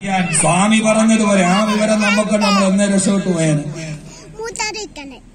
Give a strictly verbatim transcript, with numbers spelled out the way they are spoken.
സ്വാമി പറഞ്ഞതുപോലെ ആ വിവരം നമുക്ക് നമ്മൾ എന്നേ രക്ഷപ്പെട്ടു പോയാൽ